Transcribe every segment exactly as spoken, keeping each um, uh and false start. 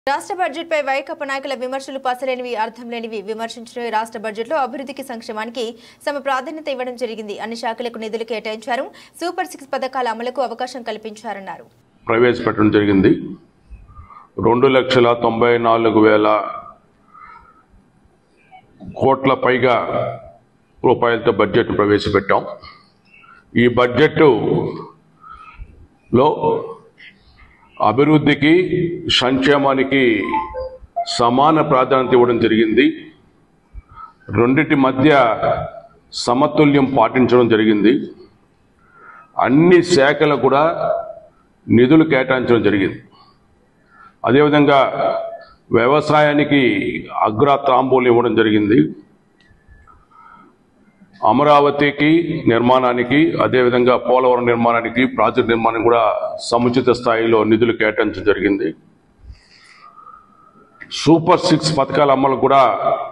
రాష్ట్ర బడ్జెట్ పై వైకాపా నాయకుల విమర్శలు పసలేనివి అర్థం లేనివి విమర్శించిన రాష్ట్ర బడ్జెట్ లో అభివృద్ధికి సంక్షేమానికి సమ ప్రాధాన్యత ఇవ్వడం జరిగింది. అన్ని శాఖలకు నిధులు కేటాయించారు. సూపర్ సిక్స్ పథకాల అమలుకు అవకాశం కల్పించారన్నారు. ప్రవేశపెట్టడం జరిగింది. రెండు లక్షల తొంభై నాలుగు వేల కోట్ల పైగా రూపాయలతో బడ్జెట్ ప్రవేశపెట్టాం. ఈ బడ్జెట్ లో అభివృద్ధికి సంక్షేమానికి సమాన ప్రాధాన్యత ఇవ్వడం జరిగింది. రెండిటి మధ్య సమతుల్యం పాటించడం జరిగింది. అన్ని శాఖలకు కూడా నిధులు కేటాయించడం జరిగింది. అదేవిధంగా వ్యవసాయానికి అగ్ర తాంబూలం ఇవ్వడం జరిగింది. అమరావతికి నిర్మాణానికి అదేవిధంగా పోలవరం నిర్మాణానికి ప్రాజెక్టు నిర్మాణం కూడా సముచిత స్థాయిలో నిధులు కేటాయించడం జరిగింది. సూపర్ సిక్స్ పథకాల అమలు కూడా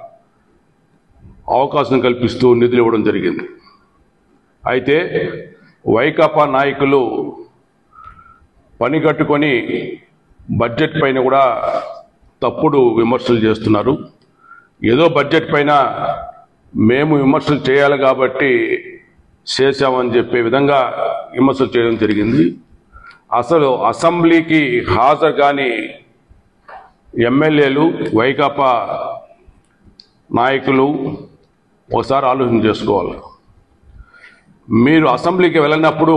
అవకాశం కల్పిస్తూ నిధులు ఇవ్వడం జరిగింది. అయితే వైకాపా నాయకులు పని కట్టుకొని బడ్జెట్ పైన కూడా తప్పుడు విమర్శలు చేస్తున్నారు. ఏదో బడ్జెట్ పైన మేము విమర్శలు చేయాలి కాబట్టి చేశామని చెప్పే విధంగా విమర్శలు చేయడం జరిగింది. అసలు అసెంబ్లీకి హాజరు కాని ఎమ్మెల్యేలు వైకాపా నాయకులు ఒకసారి ఆలోచన చేసుకోవాలి. మీరు అసెంబ్లీకి వెళ్ళినప్పుడు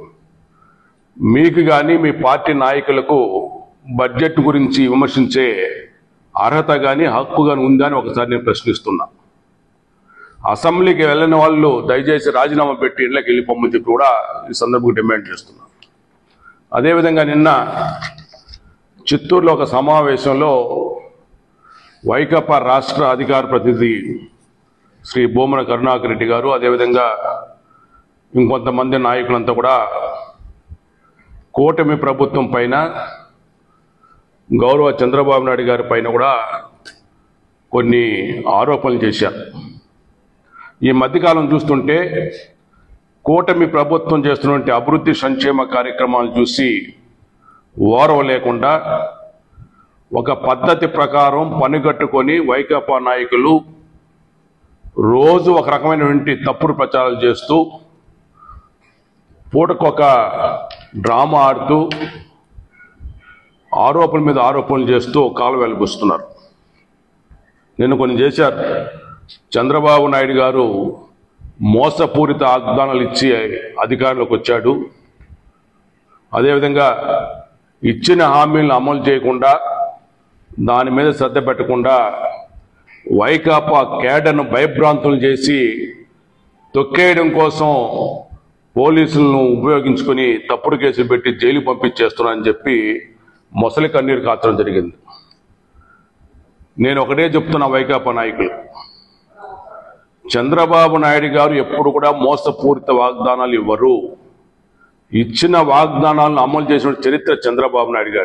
మీకు కానీ మీ పార్టీ నాయకులకు బడ్జెట్ గురించి విమర్శించే అర్హత కానీ హక్కు కానీ ఉందా అని ఒకసారి నేను ప్రశ్నిస్తున్నా. అసెంబ్లీకి వెళ్ళిన వాళ్ళు దయచేసి రాజీనామా పెట్టి ఇళ్ళకి వెళ్ళిపోమని చెప్పి కూడా ఈ సందర్భంగా డిమాండ్ చేస్తున్నారు. అదేవిధంగా నిన్న చిత్తూరులో ఒక సమావేశంలో వైకాపా రాష్ట్ర అధికార ప్రతినిధి శ్రీ బోమన కరుణాకర్ రెడ్డి గారు అదేవిధంగా ఇంకొంతమంది నాయకులంతా కూడా కూటమి ప్రభుత్వం పైన గౌరవ చంద్రబాబు నాయుడు గారి పైన కూడా కొన్ని ఆరోపణలు చేశారు. ఈ మధ్యకాలం చూస్తుంటే కూటమి ప్రభుత్వం చేస్తున్నటువంటి అభివృద్ధి సంక్షేమ కార్యక్రమాలు చూసి ఓర్వ లేకుండా ఒక పద్ధతి ప్రకారం పనిగట్టుకొని వైకాపా నాయకులు రోజు ఒక రకమైనటువంటి తప్పుడు ప్రచారాలు చేస్తూ పూటకొక డ్రామా ఆడుతూ ఆరోపణల మీద ఆరోపణలు చేస్తూ కాలు వెలుబుస్తున్నారు. నిన్న కొన్ని చేశారు. చంద్రబాబు నాయుడు గారు మోసపూరిత వాగ్దానాలు ఇచ్చి అధికారంలోకి వచ్చాడు. అదేవిధంగా ఇచ్చిన హామీలను అమలు చేయకుండా దాని మీద శ్రద్ధ పెట్టకుండా వైకాపా కేడర్ను భయభ్రాంతులు చేసి తొక్కేయడం కోసం పోలీసులను ఉపయోగించుకొని తప్పుడు కేసులు పెట్టి జైలు పంపించేస్తున్నారని చెప్పి మొసలి కన్నీరు కాచడం జరిగింది. నేను ఒకటే చెప్తున్నా వైకాపా నాయకులు, చంద్రబాబు నాయుడు గారు ఎప్పుడు కూడా మోసపూరిత వాగ్దానాలు ఇవ్వరు. ఇచ్చిన వాగ్దానాలను అమలు చేసిన చరిత్ర చంద్రబాబు నాయుడు గారు.